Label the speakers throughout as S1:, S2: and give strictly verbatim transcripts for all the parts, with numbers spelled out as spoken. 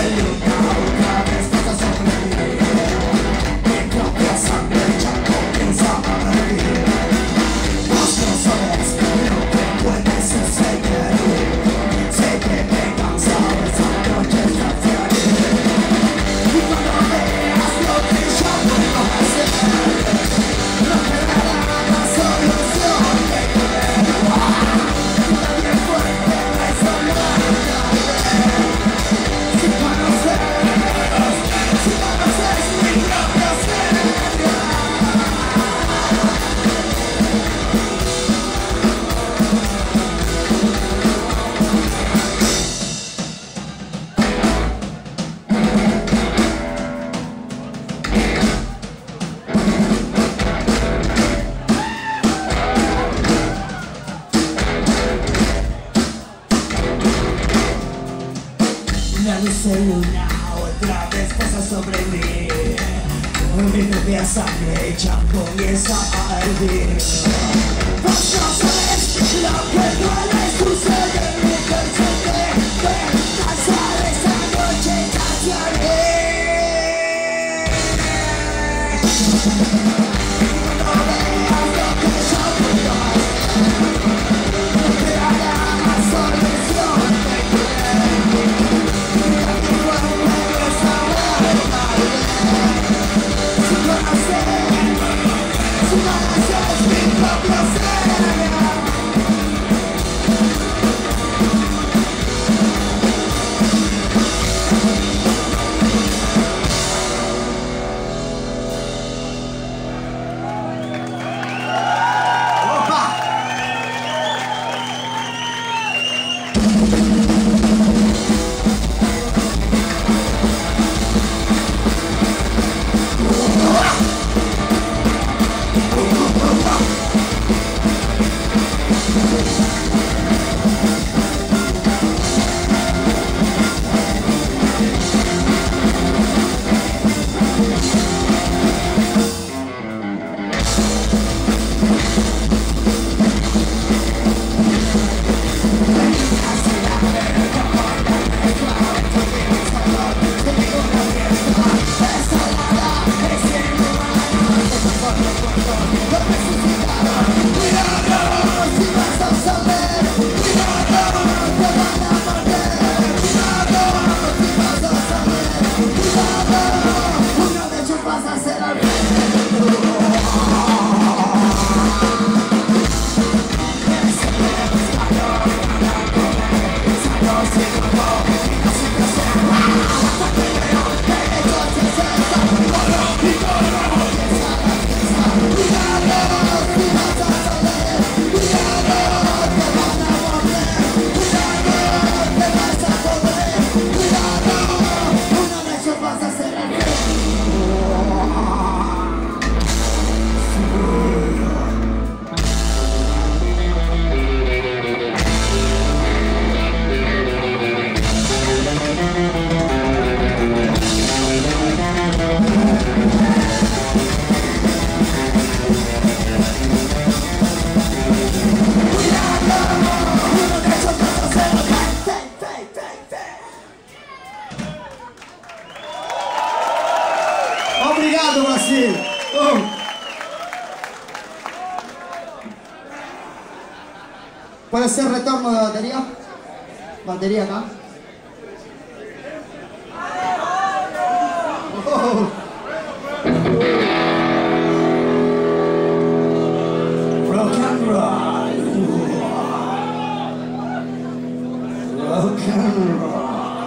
S1: Una otra vez pasa sobre mí. Mi propia sangre ya comienza a hervir. Vos no sabes lo que duele sucede en mi presente. Cansar esa noche casi a no veas lo que yo puedo hacer. No te hará más solución.
S2: Obrigado, Brasil! Oh. ¿Puede ser retorno de batería? ¿Batería acá? Oh.
S1: Rock and roll. Rock and roll.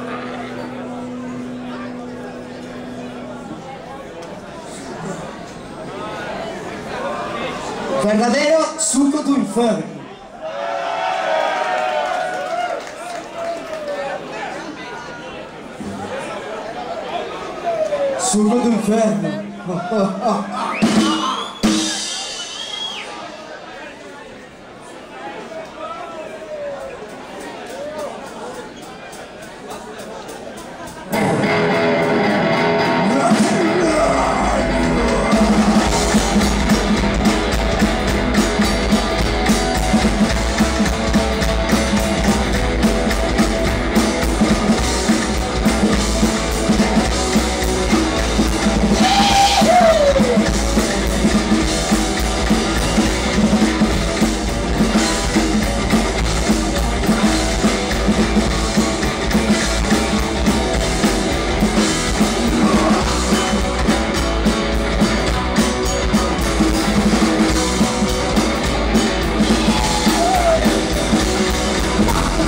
S2: Verdadero suco do inferno. Suco do inferno. Oh, oh, oh.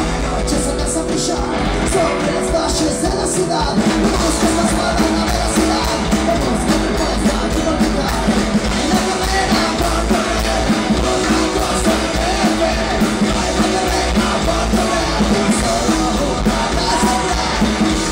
S1: noche sales a brillar sobre las calles de la ciudad. No busques más para la velocidad, no busques respuesta que no olvidar. Hay una carrera por correr, una cosa diferente. Hay una carrera por correr, solo una casa real.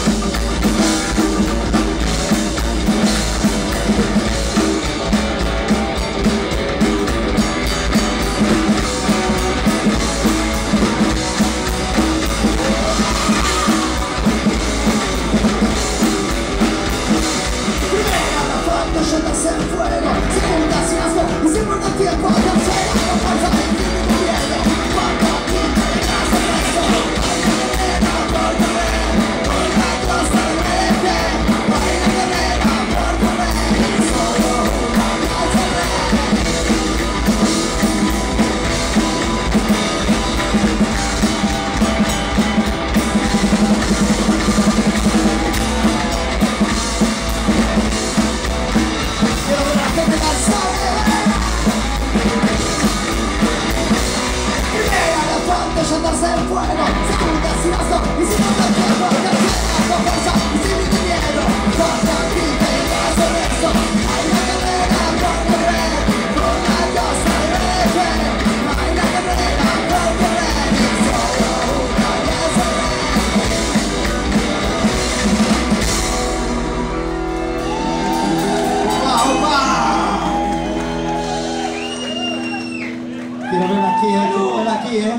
S1: Shotas en fuego, segundas y asco, y se importa el tiempo, tercera, no falta de infinito miedo. Cuando aquí te dejas el resto, hay una carrera por correr, una cosa diferente. Hay una carrera por correr, y solo una cosa real. Shotas en fuego, segundas y asco, y si no te tiempo, tercera, con fuerza, y sin ningún miedo. Cuando aquí te dejas el resto, hay una carrera por correr, una cosa diferente. Hay una carrera por correr, y solo una cosa real. Wow, wow. Quiero ver aquí, eh, quiero ver aquí, eh.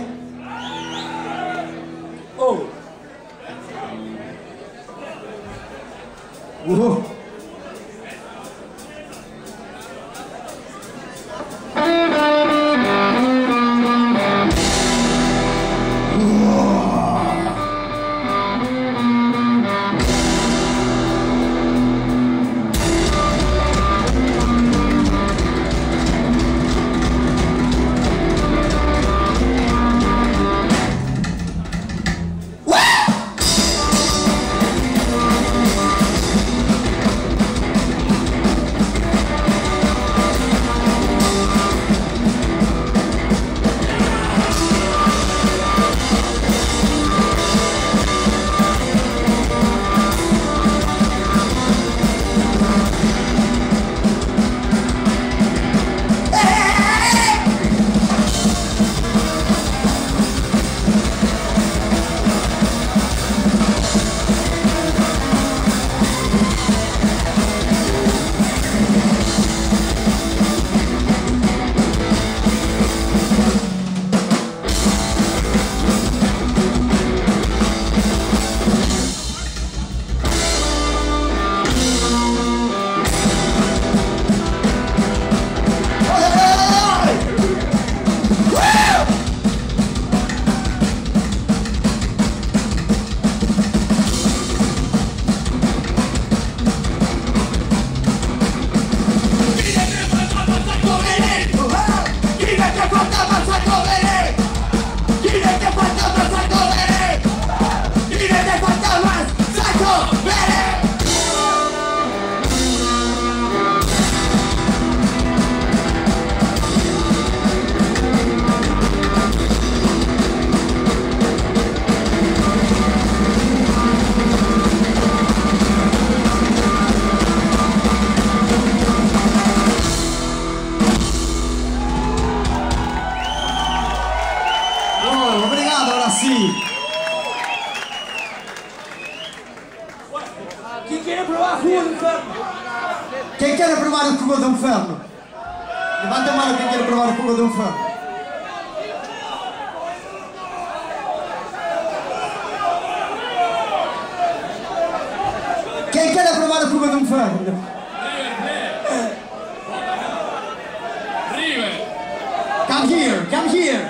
S1: Oh. Uh.
S2: Chi quiere probar jugo de inferno? ¿Quién quiere probar el jugo de inferno? Levante mano quien quiere probar el jugo de inferno. ¿Quién quiere probar el jugo de inferno?
S3: River.
S2: Come here, come here.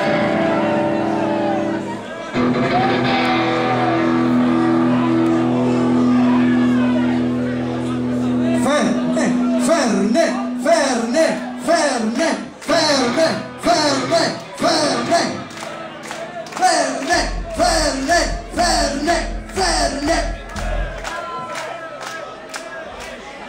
S2: Fernet, Fernet, Fernet, Fernet, Fernet, Fernet, Fernet, Fernet, Fernet, Fernet.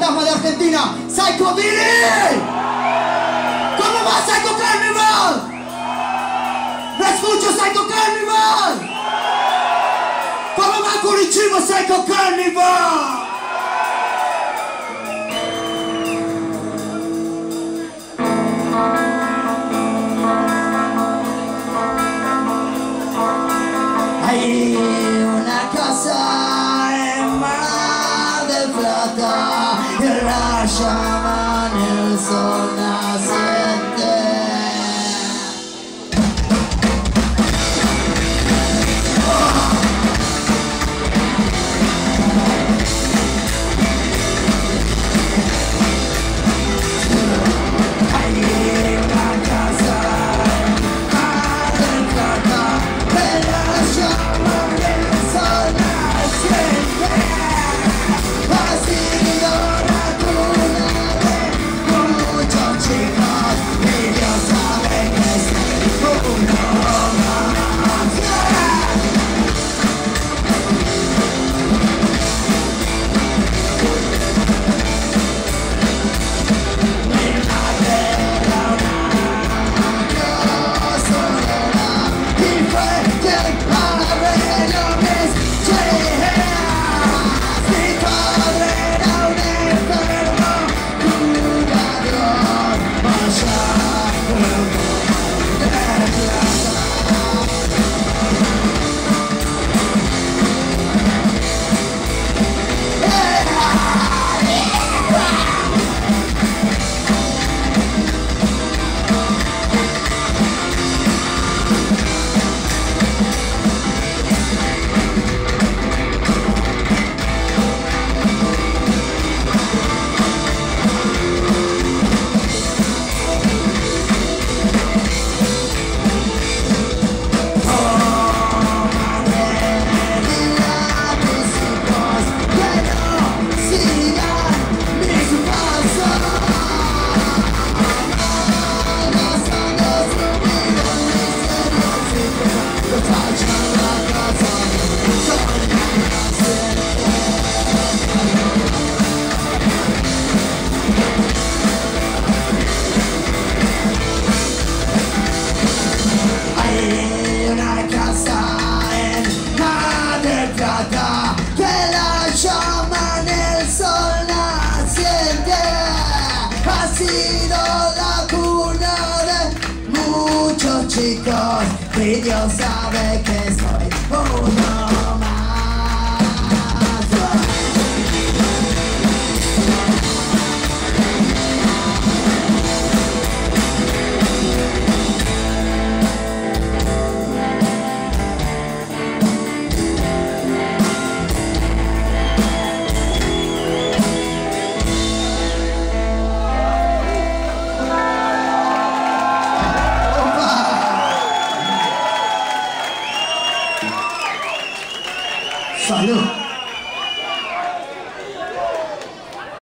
S2: fantasma de Argentina, Psycho Billy. ¿Cómo va Psycho Carnival? ¡No escucho Psycho Carnival! ¿Cómo va Curitiba Psycho Carnival? Hay una casa en Mar del Plata y la llaman el sol naciente. Chicos, y Dios sabe que soy uno más. Salud.